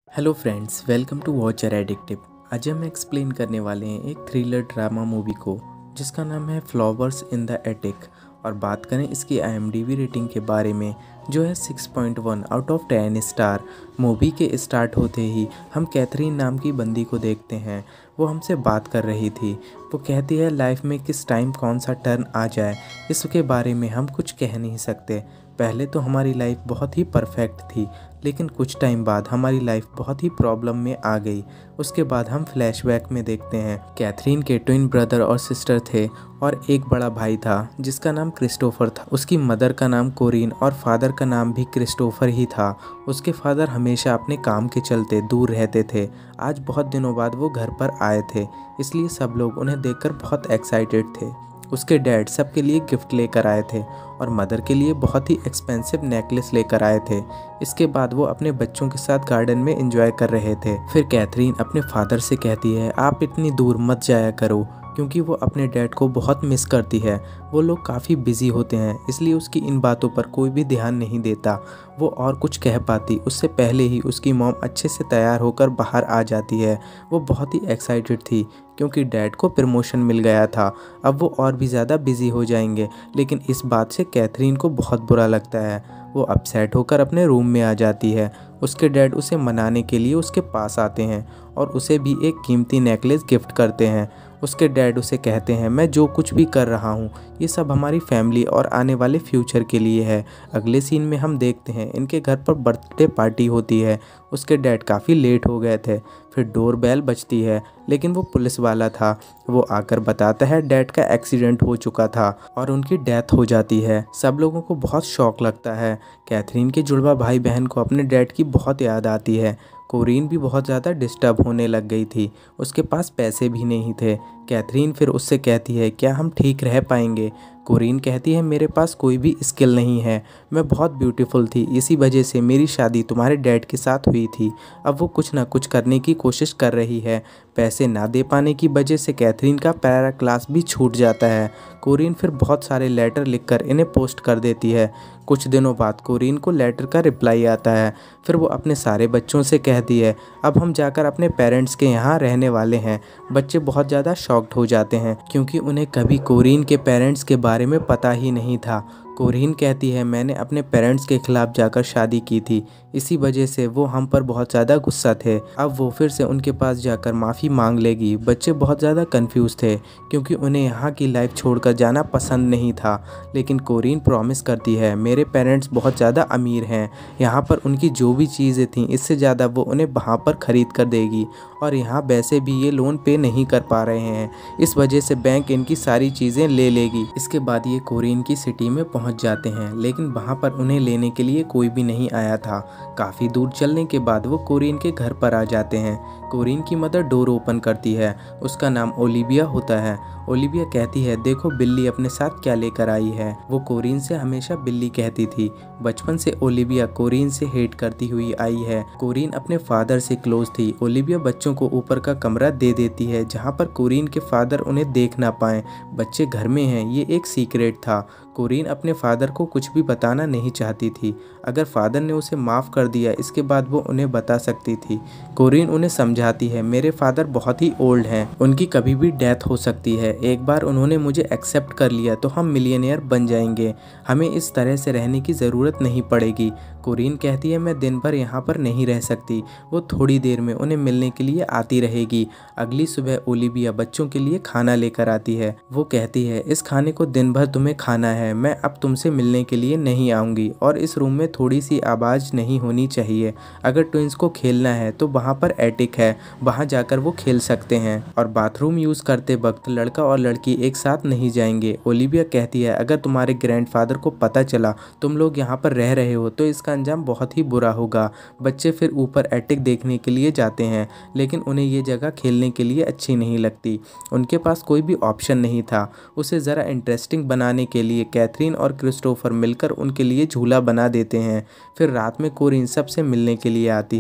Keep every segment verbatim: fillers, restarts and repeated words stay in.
Hello friends, welcome to watcher addictive. आज हम explain करने वाले हैं एक थ्रिलर ड्रामा मूवी को जिसका नाम है फ्लावर्स इन द एटिक। और बात करें इसकी I M D B rating के बारे में जो है six point one out of ten star. Movie के स्टार्ट होते ही हम कैथरीन नाम की बंदी को देखते हैं। वो हमसे बात कर रही थी। वो कहती है लाइफ में किस टाइम कौन सा टर्न आ जाए इसके बारे में हम कुछ कह नहीं सकते। पहले तो हमारी लाइफ बहुत ही परफेक्ट थी, लेकिन कुछ टाइम बाद हमारी लाइफ बहुत ही प्रॉब्लम में आ गई। उसके बाद हम फ्लैशबैक में देखते हैं कैथरीन के ट्विन ब्रदर और सिस्टर थे और एक बड़ा भाई था जिसका नाम क्रिस्टोफर था। उसकी मदर का नाम कोरिन और फादर का नाम भी क्रिस्टोफर ही था। उसके फादर हमेशा अपने काम के चलते दूर रहते थे। आज बहुत दिनों बाद वो घर पर आए थे, इसलिए सब लोग उन्हें देखकर बहुत एक्साइटेड थे। उसके डैड सबके लिए गिफ्ट लेकर आए थे और मदर के लिए बहुत ही एक्सपेंसिव नेकलेस लेकर आए थे। इसके बाद वो अपने बच्चों के साथ गार्डन में एंजॉय कर रहे थे। फिर कैथरीन अपने फादर से कहती है आप इतनी दूर मत जाया करो, क्योंकि वो अपने डैड को बहुत मिस करती है। वो लोग काफ़ी बिजी होते हैं, इसलिए उसकी इन बातों पर कोई भी ध्यान नहीं देता। वो और कुछ कह पाती उससे पहले ही उसकी मॉम अच्छे से तैयार होकर बाहर आ जाती है। वो बहुत ही एक्साइटेड थी क्योंकि डैड को प्रमोशन मिल गया था। अब वो और भी ज़्यादा बिजी हो जाएंगे, लेकिन इस बात से कैथरीन को बहुत बुरा लगता है। वो अपसेट होकर अपने रूम में आ जाती है। उसके डैड उसे मनाने के लिए उसके पास आते हैं और उसे भी एक कीमती नेकलेस गिफ्ट करते हैं। उसके डैड उसे कहते हैं मैं जो कुछ भी कर रहा हूँ ये सब हमारी फैमिली और आने वाले फ्यूचर के लिए है। अगले सीन में हम देखते हैं इनके घर पर बर्थडे पार्टी होती है। उसके डैड काफ़ी लेट हो गए थे। फिर डोर बेल बजती है, लेकिन वो पुलिस वाला था। वो आकर बताता है डैड का एक्सीडेंट हो चुका था और उनकी डेथ हो जाती है। सब लोगों को बहुत शौक लगता है। कैथरीन के जुड़वा भाई बहन को अपने डैड की बहुत याद आती है। कोरीन भी बहुत ज़्यादा डिस्टर्ब होने लग गई थी। उसके पास पैसे भी नहीं थे। कैथरीन फिर उससे कहती है क्या हम ठीक रह पाएंगे। कोरीन कहती है मेरे पास कोई भी स्किल नहीं है, मैं बहुत ब्यूटीफुल थी, इसी वजह से मेरी शादी तुम्हारे डैड के साथ हुई थी। अब वो कुछ ना कुछ करने की कोशिश कर रही है। पैसे ना दे पाने की वजह से कैथरीन का पैरा क्लास भी छूट जाता है। कोरीन फिर बहुत सारे लेटर लिखकर इन्हें पोस्ट कर देती है। कुछ दिनों बाद कोरीन को लेटर का रिप्लाई आता है। फिर वो अपने सारे बच्चों से कहती है अब हम जाकर अपने पेरेंट्स के यहाँ रहने वाले हैं। बच्चे बहुत ज़्यादा शॉक्ड हो जाते हैं क्योंकि उन्हें कभी कोरीन के पेरेंट्स के बारे में पता ही नहीं था। कोरीन कहती है मैंने अपने पेरेंट्स के खिलाफ जाकर शादी की थी, इसी वजह से वो हम पर बहुत ज़्यादा गुस्सा थे। अब वो फिर से उनके पास जाकर माफ़ी मांग लेगी। बच्चे बहुत ज़्यादा कंफ्यूज थे क्योंकि उन्हें यहाँ की लाइफ छोड़कर जाना पसंद नहीं था। लेकिन कोरीन प्रॉमिस करती है मेरे पेरेंट्स बहुत ज़्यादा अमीर हैं, यहाँ पर उनकी जो भी चीज़ें थीं इससे ज़्यादा वो उन्हें वहाँ पर ख़रीद कर देगी। और यहाँ वैसे भी ये लोन पे नहीं कर पा रहे हैं, इस वजह से बैंक इनकी सारी चीज़ें ले लेगी। इसके बाद ये कोरीन की सिटी में पहुँच जाते हैं, लेकिन वहाँ पर उन्हें लेने के लिए कोई भी नहीं आया था। काफ़ी दूर चलने के बाद वो कोरीन के घर पर आ जाते हैं। कोरीन की मदर डोर ओपन करती है। उसका नाम ओलिविया होता है। ओलिविया कहती है देखो बिल्ली अपने साथ क्या लेकर आई है। वो कोरीन से हमेशा बिल्ली कहती थी। बचपन से ओलिविया कोरीन से हेट करती हुई आई है। कोरीन अपने फादर से क्लोज थी। ओलिविया बच्चों को ऊपर का कमरा दे देती है जहाँ पर कोरीन के फादर उन्हें देख ना पाए। बच्चे घर में हैं, ये एक सीक्रेट था। कोरीन अपने फादर को कुछ भी बताना नहीं चाहती थी। अगर फादर ने उसे माफ़ कर दिया इसके बाद वो उन्हें बता सकती थी। कोरीन उन्हें समझाती है मेरे फादर बहुत ही ओल्ड हैं, उनकी कभी भी डेथ हो सकती है। एक बार उन्होंने मुझे एक्सेप्ट कर लिया तो हम मिलियनेयर बन जाएंगे, हमें इस तरह से रहने की ज़रूरत नहीं पड़ेगी। कोरीन कहती है मैं दिन भर यहाँ पर नहीं रह सकती। वो थोड़ी देर में उन्हें मिलने के लिए आती रहेगी। अगली सुबह ओलिविया बच्चों के लिए खाना लेकर आती है। वो कहती है इस खाने को दिन भर तुम्हें खाना है, मैं अब तुमसे मिलने के लिए नहीं आऊँगी और इस रूम में थोड़ी सी आवाज़ नहीं होनी चाहिए। अगर ट्विंस को खेलना है तो वहाँ पर एटिक है, वहाँ जाकर वो खेल सकते हैं और बाथरूम यूज़ करते वक्त लड़का और लड़की एक साथ नहीं जाएंगे। ओलिविया कहती है अगर तुम्हारे ग्रैंडफादर को पता चला तुम लोग यहाँ पर रह रहे हो तो इसका अंजाम बहुत ही बुरा होगा। बच्चे फिर ऊपर एटिक देखने के लिए जाते हैं, लेकिन उन्हें ये जगह खेलने के लिए अच्छी नहीं लगती। उनके पास कोई भी ऑप्शन नहीं था। उसे ज़रा इंटरेस्टिंग बनाने के लिए कैथरीन और क्रिस्टोफर मिलकर उनके लिए झूला बना देते हैं। फिर रात में कोरीन सबसे मिलने के लिए आती है।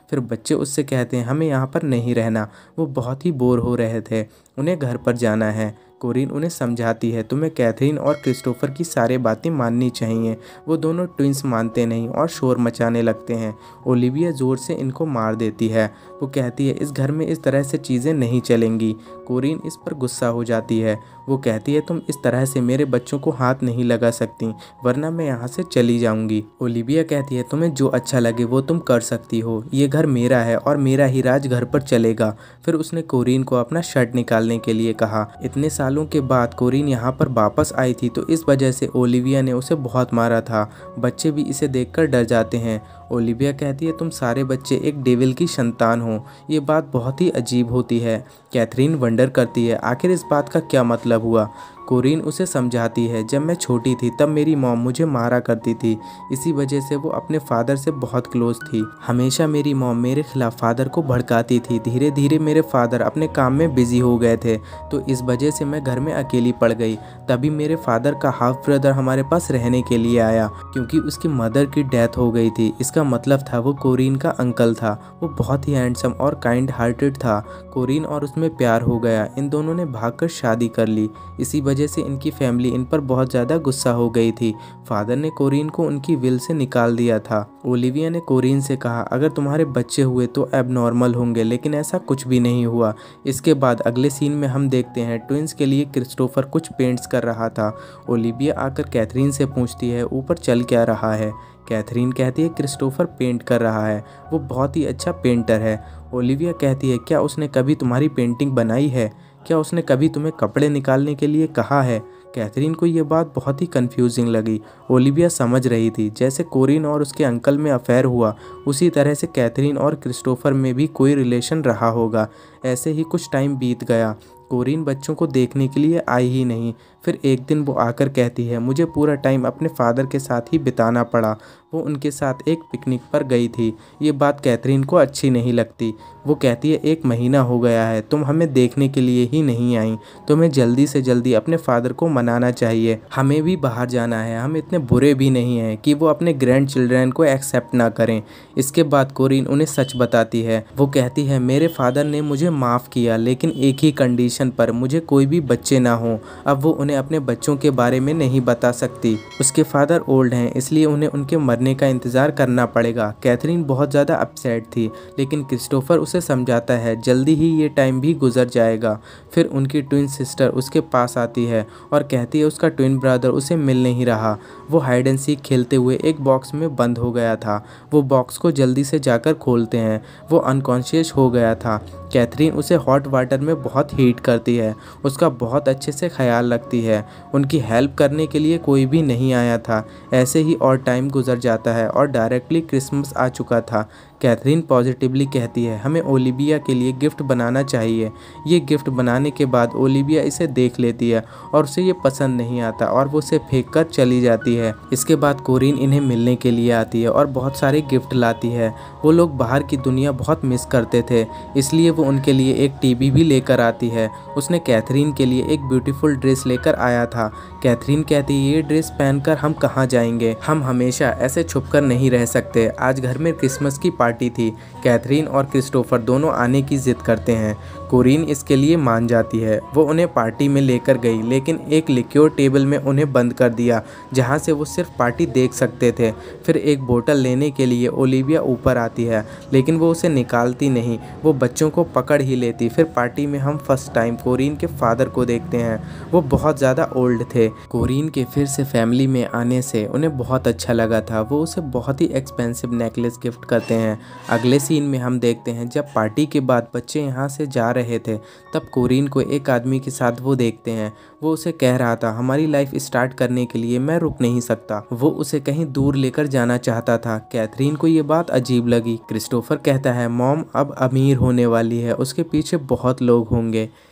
फिर बच्चे उससे कहते हैं हमें यहाँ पर नहीं रहना। वो बहुत ही बोर हो रहे थे, उन्हें घर पर जाना है। कोरिन उन्हें समझाती है तुम्हें कैथरीन और क्रिस्टोफर की सारी बातें माननी चाहिए। वो दोनों ट्विंस मानते नहीं और शोर मचाने लगते हैं। ओलिविया ज़ोर से इनको मार देती है। वो कहती है इस घर में इस तरह से चीज़ें नहीं चलेंगी। कोरिन इस पर गुस्सा हो जाती है। वो कहती है तुम इस तरह से मेरे बच्चों को हाथ नहीं लगा सकती, वरना मैं यहाँ से चली जाऊँगी। ओलिविया कहती है तुम्हें जो अच्छा लगे वो तुम कर सकती हो, ये घर मेरा है और मेरा ही राज घर पर चलेगा। फिर उसने कोरिन को अपना शर्ट निकालने के लिए कहा। इतने सालों के बाद कोरिन यहाँ पर वापस आई थी, तो इस वजह से ओलिविया ने उसे बहुत मारा था। बच्चे भी इसे देखकर डर जाते हैं। ओलिविया कहती है तुम सारे बच्चे एक डेविल की संतान हो। ये बात बहुत ही अजीब होती है। कैथरीन वंडर करती है आखिर इस बात का क्या मतलब हुआ। कोरिन उसे समझाती है जब मैं छोटी थी तब मेरी मॉम मुझे मारा करती थी, इसी वजह से वो अपने फादर से बहुत क्लोज थी। हमेशा मेरी मॉम मेरे खिलाफ फादर को भड़काती थी। धीरे धीरे मेरे फादर अपने काम में बिजी हो गए थे, तो इस वजह से मैं घर में अकेली पड़ गई। तभी मेरे फादर का हाफ ब्रदर हमारे पास रहने के लिए आया, क्योंकि उसकी मदर की डेथ हो गई थी। इसका मतलब था वो कोरिन का अंकल था। वो बहुत ही हैंडसम और काइंड हार्टेड था। कोरिन और उसमें प्यार हो गया। इन दोनों ने भागकर शादी कर ली। इसी वजह से इनकी फैमिली इन पर बहुत ज़्यादा गुस्सा हो गई थी। फादर ने कोरिन को उनकी विल से निकाल दिया था। ओलिविया ने कोरिन से कहा अगर तुम्हारे बच्चे हुए तो एबनॉर्मल होंगे, लेकिन ऐसा कुछ भी नहीं हुआ। इसके बाद अगले सीन में हम देखते हैं ट्विंस के लिए क्रिस्टोफर कुछ पेंट्स कर रहा था। ओलिविया आकर कैथरीन से पूछती है ऊपर चल क्या रहा है। कैथरीन कहती है क्रिस्टोफर पेंट कर रहा है, वो बहुत ही अच्छा पेंटर है। ओलिविया कहती है क्या उसने कभी तुम्हारी पेंटिंग बनाई है? क्या उसने कभी तुम्हें कपड़े निकालने के लिए कहा है? कैथरीन को ये बात बहुत ही कंफ्यूजिंग लगी। ओलिविया समझ रही थी जैसे कोरिन और उसके अंकल में अफेयर हुआ, उसी तरह से कैथरीन और क्रिस्टोफर में भी कोई रिलेशन रहा होगा। ऐसे ही कुछ टाइम बीत गया। कोरिन बच्चों को देखने के लिए आई ही नहीं। फिर एक दिन वो आकर कहती है मुझे पूरा टाइम अपने फादर के साथ ही बिताना पड़ा। वो उनके साथ एक पिकनिक पर गई थी। ये बात कैथरीन को अच्छी नहीं लगती। वो कहती है एक महीना हो गया है, तुम हमें देखने के लिए ही नहीं आई। तुम्हें जल्दी से जल्दी अपने फादर को मनाना चाहिए। हमें भी बाहर जाना है। हम इतने बुरे भी नहीं हैं कि वो अपने ग्रैंड चिल्ड्रन को एक्सेप्ट ना करें। इसके बाद कोरिन उन्हें सच बताती है। वो कहती है मेरे फादर ने मुझे माफ़ किया, लेकिन एक ही कंडीशन पर, मुझे कोई भी बच्चे ना हो। अब वो उन्हें अपने बच्चों के बारे में नहीं बता सकती। उसके फादर ओल्ड हैं, इसलिए उन्हें उनके मरने का इंतज़ार करना पड़ेगा। कैथरीन बहुत ज़्यादा अपसेट थी, लेकिन क्रिस्टोफर उसे समझाता है जल्दी ही ये टाइम भी गुजर जाएगा। फिर उनकी ट्विन सिस्टर उसके पास आती है और कहती है उसका ट्विन ब्रदर उसे मिल नहीं रहा। वो हाइड एंड सीक खेलते हुए एक बॉक्स में बंद हो गया था। वो बॉक्स को जल्दी से जाकर खोलते हैं। वो अनकॉन्शियस हो गया था। कैथरीन उसे हॉट वाटर में बहुत हीट करती है, उसका बहुत अच्छे से ख्याल रखती है। उनकी हेल्प करने के लिए कोई भी नहीं आया था। ऐसे ही और टाइम गुजर जाता है और डायरेक्टली क्रिसमस आ चुका था। कैथरीन पॉजिटिवली कहती है हमें ओलिविया के लिए गिफ्ट बनाना चाहिए। ये गिफ्ट बनाने के बाद ओलिविया इसे देख लेती है और उसे ये पसंद नहीं आता और वो उसे फेंक कर चली जाती है। इसके बाद कोरिन इन्हें मिलने के लिए आती है और बहुत सारे गिफ्ट लाती है। वो लोग बाहर की दुनिया बहुत मिस करते थे, इसलिए वो उनके लिए एक टीवी भी लेकर आती है। उसने कैथरीन के लिए एक ब्यूटीफुल ड्रेस लेकर आया था। कैथरीन कहती है ये ड्रेस पहनकर हम कहाँ जाएंगे? हम हमेशा ऐसे छुपकर नहीं रह सकते। आज घर में क्रिसमस की पार्टी थी। कैथरीन और क्रिस्टोफर दोनों आने की जिद करते हैं। कोरिन इसके लिए मान जाती है। वो उन्हें पार्टी में लेकर गई, लेकिन एक लिक्योर टेबल में उन्हें बंद कर दिया, जहाँ से वो सिर्फ पार्टी देख सकते थे। फिर एक बोतल लेने के लिए ओलिविया ऊपर आती है, लेकिन वो उसे निकालती नहीं, वो बच्चों को पकड़ ही लेती। फिर पार्टी में हम फर्स्ट टाइम कोरिन के फादर को देखते हैं। वो बहुत ज़्यादा ओल्ड थे। कोरिन के फिर से फैमिली में आने से उन्हें बहुत अच्छा लगा था। वो उसे बहुत ही एक्सपेंसिव नेकलेस गिफ्ट करते हैं। अगले सीन में हम देखते हैं जब पार्टी के बाद बच्चे यहाँ से जा रहे थे, तब कोरिन को एक आदमी के साथ वो देखते हैं। वो उसे कह रहा था हमारी लाइफ स्टार्ट करने के लिए मैं रुक नहीं सकता। वो उसे कहीं दूर लेकर जाना चाहता था। कैथरीन को ये बात अजीब लगी। क्रिस्टोफर कहता है मॉम अब अमीर होने वाली है, उसके पीछे बहुत लोग होंगे।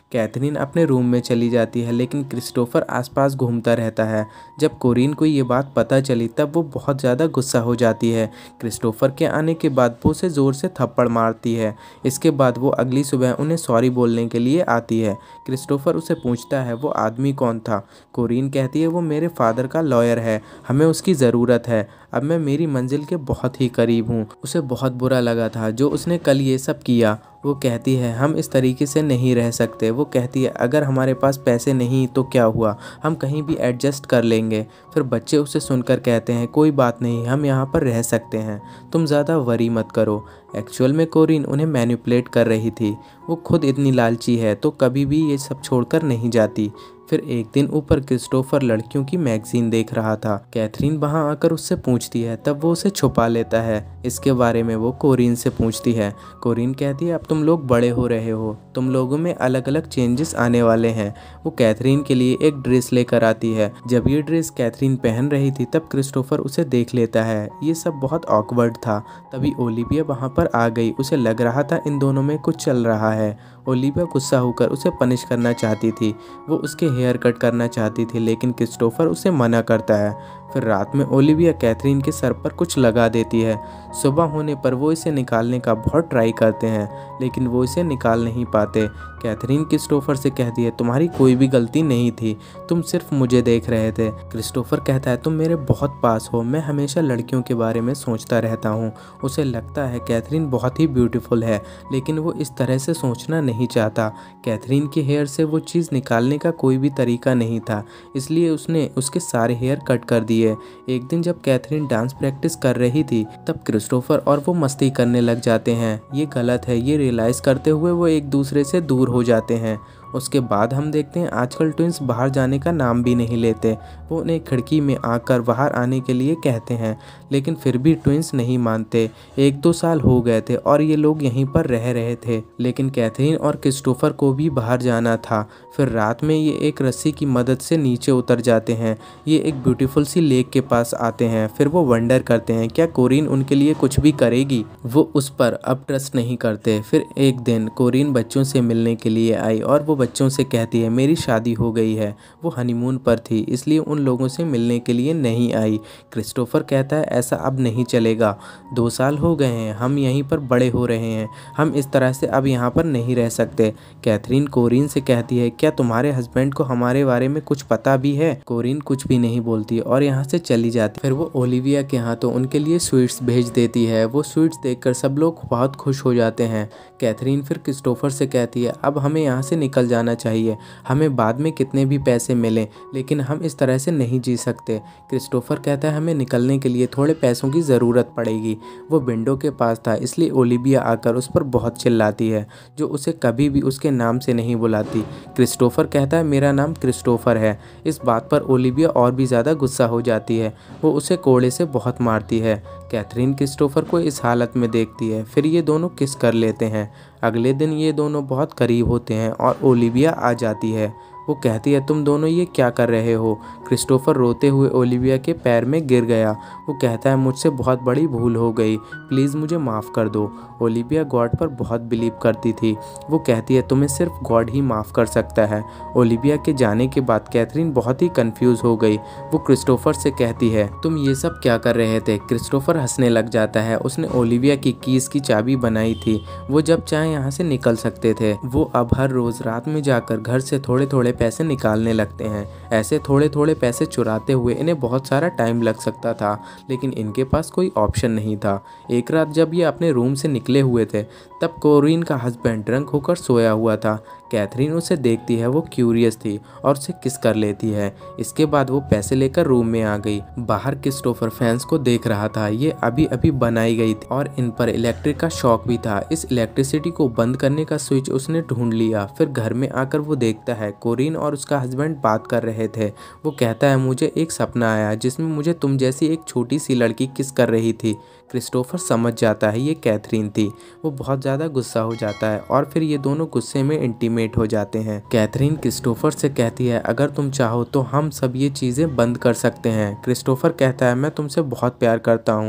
कैथरीन अपने रूम में चली जाती है, लेकिन क्रिस्टोफर आसपास घूमता रहता है। जब कोरीन को ये बात पता चली तब वो बहुत ज़्यादा गुस्सा हो जाती है। क्रिस्टोफर के आने के बाद वो उसे ज़ोर से थप्पड़ मारती है। इसके बाद वो अगली सुबह उन्हें सॉरी बोलने के लिए आती है। क्रिस्टोफर उसे पूछता है वो आदमी कौन था। कोरीन कहती है वो मेरे फादर का लॉयर है, हमें उसकी ज़रूरत है। अब मैं मेरी मंजिल के बहुत ही करीब हूँ। उसे बहुत बुरा लगा था जो उसने कल ये सब किया। वो कहती है हम इस तरीके से नहीं रह सकते। वो कहती है अगर हमारे पास पैसे नहीं तो क्या हुआ, हम कहीं भी एडजस्ट कर लेंगे। फिर बच्चे उसे सुनकर कहते हैं कोई बात नहीं, हम यहाँ पर रह सकते हैं, तुम ज़्यादा वरी मत करो। एक्चुअल में कोरीन उन्हें मैनिपुलेट कर रही थी। वो खुद इतनी लालची है तो कभी भी ये सब छोड़कर नहीं जाती। फिर एक दिन ऊपर क्रिस्टोफर लड़कियों की मैगजीन देख रहा था। कैथरीन वहां आकर उससे पूछती है, तब वो उसे छुपा लेता है। इसके बारे में वो कोरीन से पूछती है। कोरीन कहती है अब तुम लोग बड़े हो रहे हो, तुम लोगों में अलग अलग चेंजेस आने वाले हैं। वो कैथरीन के लिए एक ड्रेस लेकर आती है। जब ये ड्रेस कैथरीन पहन रही थी तब क्रिस्टोफर उसे देख लेता है। ये सब बहुत ऑकवर्ड था। तभी ओलिविया वहाँ पर आ गई। उसे लग रहा था इन दोनों में कुछ चल रहा है। ओलिविया गुस्सा होकर उसे पनिश करना चाहती थी। वो उसके हेयर कट करना चाहती थी, लेकिन क्रिस्टोफर उसे मना करता है। फिर रात में ओलिविया कैथरीन के सर पर कुछ लगा देती है। सुबह होने पर वो इसे निकालने का बहुत ट्राई करते हैं, लेकिन वो इसे निकाल नहीं पाते। कैथरीन क्रिस्टोफर से कहती है तुम्हारी कोई भी गलती नहीं थी, तुम सिर्फ मुझे देख रहे थे। क्रिस्टोफर कहता है तुम मेरे बहुत पास हो, मैं हमेशा लड़कियों के बारे में सोचता रहता हूँ। उसे लगता है कैथरीन बहुत ही ब्यूटीफुल है, लेकिन वो इस तरह से सोचना नहीं चाहता। कैथरीन के हेयर से वो चीज़ निकालने का कोई भी तरीका नहीं था, इसलिए उसने उसके सारे हेयर कट कर दिए। एक दिन जब कैथरीन डांस प्रैक्टिस कर रही थी तब क्रिस्टोफर और वो मस्ती करने लग जाते हैं। ये गलत है, ये रियलाइज़ करते हुए वो एक दूसरे से दूर हो जाते हैं। उसके बाद हम देखते हैं आजकल ट्विंस बाहर जाने का नाम भी नहीं लेते। वो उन्हें खिड़की में आकर बाहर आने के लिए कहते हैं, लेकिन फिर भी ट्विंस नहीं मानते। एक दो साल हो गए थे और ये लोग यहीं पर रह रहे थे, लेकिन कैथरीन और क्रिस्टोफर को भी बाहर जाना था। फिर रात में ये एक रस्सी की मदद से नीचे उतर जाते हैं। ये एक ब्यूटीफुल सी लेक के पास आते हैं। फिर वो वंडर करते हैं क्या कोरीन उनके लिए कुछ भी करेगी। वो उस पर अब ट्रस्ट नहीं करते। फिर एक दिन कोरीन बच्चों से मिलने के लिए आई और वो बच्चों से कहती है मेरी शादी हो गई है। वो हनीमून पर थी इसलिए उन लोगों से मिलने के लिए नहीं आई। क्रिस्टोफर कहता है ऐसा अब नहीं चलेगा, दो साल हो गए हैं, हम यहीं पर बड़े हो रहे हैं, हम इस तरह से अब यहाँ पर नहीं रह सकते। कैथरीन कोरीन से कहती है क्या तुम्हारे हस्बैंड को हमारे बारे में कुछ पता भी है। कोरीन कुछ भी नहीं बोलती और यहाँ से चली जाती। फिर वो ओलिविया के हाथों उनके लिए स्वीट्स भेज देती है। वो स्वीट्स देखकर सब लोग बहुत खुश हो जाते हैं। कैथरीन फिर क्रिस्टोफर से कहती है अब हमें यहाँ से निकल जाना चाहिए, हमें बाद में कितने भी पैसे मिलें, लेकिन हम इस तरह से नहीं जी सकते। क्रिस्टोफर कहता है हमें निकलने के लिए थोड़े पैसों की ज़रूरत पड़ेगी। वो विंडो के पास था इसलिए ओलिविया आकर उस पर बहुत चिल्लाती है, जो उसे कभी भी उसके नाम से नहीं बुलाती। क्रिस्टोफर कहता है मेरा नाम क्रिस्टोफर है। इस बात पर ओलिविया और भी ज़्यादा गुस्सा हो जाती है। वो उसे कोड़े से बहुत मारती है। कैथरीन क्रिस्टोफर को इस हालत में देखती है। फिर ये दोनों किस कर लेते हैं। अगले दिन ये दोनों बहुत करीब होते हैं और ओलिविया आ जाती है। वो कहती है तुम दोनों ये क्या कर रहे हो। क्रिस्टोफर रोते हुए ओलिविया के पैर में गिर गया। वो कहता है मुझसे बहुत बड़ी भूल हो गई, प्लीज़ मुझे माफ़ कर दो। ओलिविया गॉड पर बहुत बिलीव करती थी। वो कहती है तुम्हें सिर्फ गॉड ही माफ़ कर सकता है। ओलिविया के जाने के बाद कैथरीन बहुत ही कंफ्यूज हो गई। वो क्रिस्टोफर से कहती है तुम ये सब क्या कर रहे थे। क्रिस्टोफर हंसने लग जाता है। उसने ओलिविया की कीज़ की चाबी बनाई थी। वो जब चाहे यहाँ से निकल सकते थे। वो अब हर रोज़ रात में जाकर घर से थोड़े थोड़े पैसे निकालने लगते हैं। ऐसे थोड़े थोड़े पैसे चुराते हुए इन्हें बहुत सारा टाइम लग सकता था, लेकिन इनके पास कोई ऑप्शन नहीं था। एक रात जब ये अपने रूम से निकले हुए थे तब कोरीन का हस्बैंड ड्रंक होकर सोया हुआ था। कैथरीन उसे देखती है। वो क्यूरियस थी और उसे किस कर लेती है। इसके बाद वो पैसे लेकर रूम में आ गई। बाहर क्रिस्टोफर फैंस को देख रहा था। ये अभी अभी बनाई गई थी और इन पर इलेक्ट्रिक का शॉक भी था। इस इलेक्ट्रिसिटी को बंद करने का स्विच उसने ढूंढ लिया। फिर घर में आकर वो देखता है कोरीन और उसका हस्बैंड बात कर रहे थे। वो कहता है मुझे एक सपना आया जिसमें मुझे तुम जैसी एक छोटी सी लड़की किस कर रही थी। क्रिस्टोफर समझ जाता है ये कैथरीन थी। वो बहुत ज़्यादा गुस्सा हो जाता है और फिर ये दोनों गुस्से में इंटीमेट हो जाते हैं। कैथरीन क्रिस्टोफर से कहती है अगर तुम चाहो तो हम सब ये चीज़ें बंद कर सकते हैं। क्रिस्टोफर कहता है मैं तुमसे बहुत प्यार करता हूँ।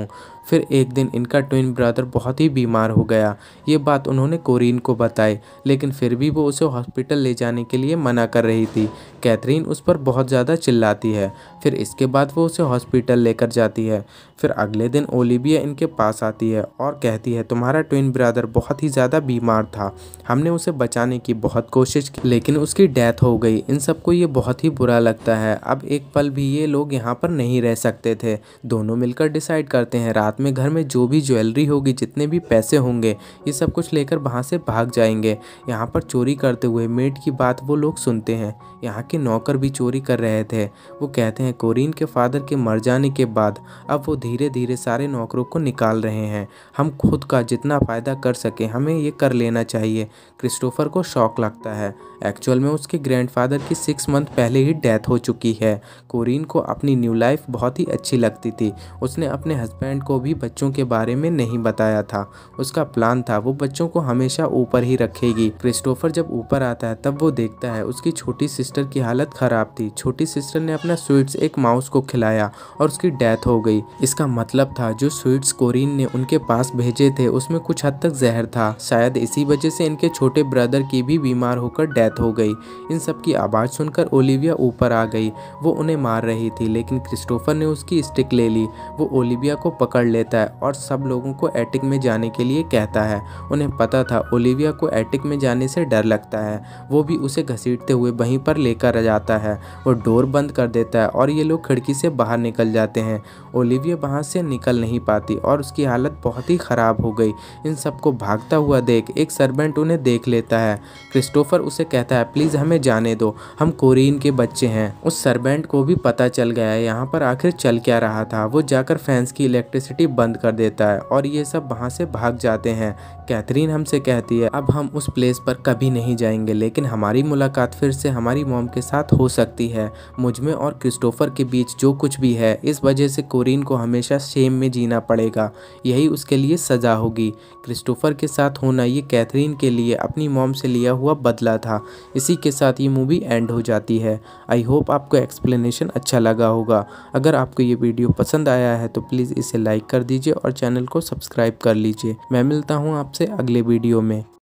फिर एक दिन इनका ट्विन ब्रदर बहुत ही बीमार हो गया। ये बात उन्होंने कोरीन को बताई, लेकिन फिर भी वो उसे हॉस्पिटल ले जाने के लिए मना कर रही थी। कैथरीन उस पर बहुत ज़्यादा चिल्लाती है। फिर इसके बाद वो उसे हॉस्पिटल लेकर जाती है। फिर अगले दिन ओलिविया इनके पास आती है और कहती है तुम्हारा ट्विन ब्रदर बहुत ही ज़्यादा बीमार था, हमने उसे बचाने की बहुत कोशिश की लेकिन उसकी डेथ हो गई। इन सबको ये बहुत ही बुरा लगता है। अब एक पल भी ये लोग यहाँ पर नहीं रह सकते थे। दोनों मिलकर डिसाइड करते हैं रात में घर में जो भी ज्वेलरी होगी, जितने भी पैसे होंगे, ये सब कुछ लेकर वहाँ से भाग जाएंगे। यहाँ पर चोरी करते हुए मेड की बात वो लोग सुनते हैं। यहाँ के नौकर भी चोरी कर रहे थे। वो कहते हैं कोरीन के फादर के मर जाने के बाद अब वो धीरे धीरे सारे नौकरों को निकाल रहे हैं। हम खुद का जितना फ़ायदा कर सके हमें ये कर लेना चाहिए। क्रिस्टोफर को शौक लगता है। एक्चुअल में उसके ग्रैंडफादर की सिक्स मंथ पहले ही डेथ हो चुकी है। कोरीन को अपनी न्यू लाइफ बहुत ही अच्छी लगती थी। उसने अपने हस्बैंड को भी बच्चों के बारे में नहीं बताया था। उसका प्लान था वो बच्चों को हमेशा ऊपर ही रखेगी। क्रिस्टोफर जब ऊपर आता है तब वो देखता है उसकी छोटी सिस्टर की हालत खराब थी। छोटी सिस्टर ने अपना स्वीट्स एक माउस को खिलाया और उसकी डेथ हो गई। इसका मतलब था जो स्वीट्स कोरीन ने उनके पास भेजे थे उसमें कुछ हद तक जहर था। शायद इसी वजह से इनके छोटे ब्रदर की भी बीमार होकर डेथ हो गई। इन सब की आवाज़ सुनकर ओलिविया ऊपर आ गई। वो उन्हें मार रही थी लेकिन क्रिस्टोफर ने उसकी स्टिक ले ली। वो ओलिविया को पकड़ लेता है और सब लोगों को एटिक में जाने के लिए कहता है। उन्हें पता था ओलिविया को एटिक में जाने से डर लगता है। वो भी उसे घसीटते हुए वहीं पर लेकर जाता है। वो डोर बंद कर देता है और ये लोग खिड़की से बाहर निकल जाते हैं। ओलिविया वहाँ से निकल नहीं पाती और उसकी हालत बहुत ही ख़राब हो गई। इन सबको भागता हुआ देख एक सर्वेंट उन्हें देख लेता है। क्रिस्टोफर उसे कहता है प्लीज़ हमें जाने दो, हम कोरीन के बच्चे हैं। उस सर्वेंट को भी पता चल गया है यहाँ पर आखिर चल क्या रहा था। वो जाकर फैंस की इलेक्ट्रिसिटी बंद कर देता है और ये सब वहाँ से भाग जाते हैं। कैथरीन हमसे कहती है अब हम उस प्लेस पर कभी नहीं जाएंगे, लेकिन हमारी मुलाकात फिर से हमारी मॉम के साथ हो सकती है। मुझ में और क्रिस्टोफर के बीच जो कुछ भी है इस वजह से कोरीन को हमेशा शेम में जीना पड़ेगा। यही उसके लिए सज़ा होगी। क्रिस्टोफर के साथ होना ये कैथरीन के लिए अपनी मॉम से लिया हुआ बदला था। इसी के साथ ये मूवी एंड हो जाती है। आई होप आपको एक्सप्लेनेशन अच्छा लगा होगा। अगर आपको ये वीडियो पसंद आया है तो प्लीज़ इसे लाइक कर दीजिए और चैनल को सब्सक्राइब कर लीजिए। मैं मिलता हूँ आपसे अगले वीडियो में।